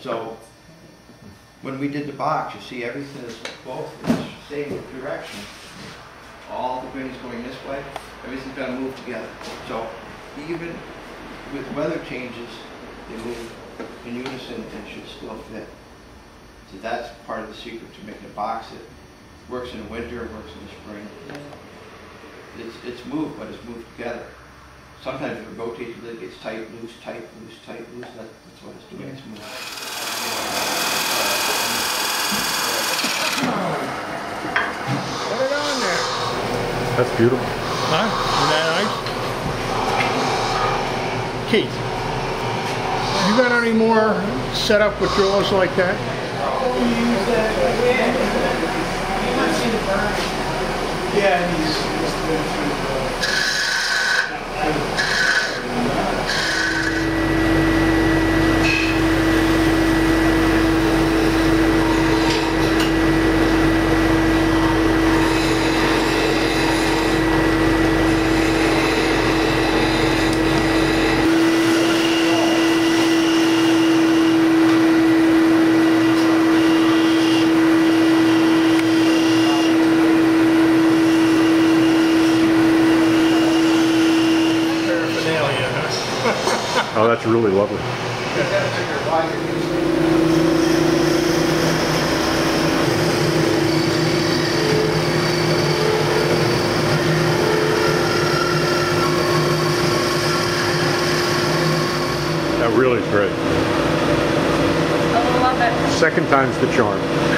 So when we did the box, you see everything is both in the same direction. All the grains going this way, everything's got to move together. So even with weather changes, they move in unison and should still fit. So that's part of the secret to making a box that works in the winter, works in the spring. It's moved, but it's moved together. Sometimes if it rotates, it gets tight, loose, tight, loose, tight, loose. That's what it's doing. It's moving. Put it on there. That's beautiful. Huh? Isn't that nice? Keith, you got any more set up with drawers like that? Yeah, he's Oh, that's really lovely. That really is great. I love it. Second time's the charm.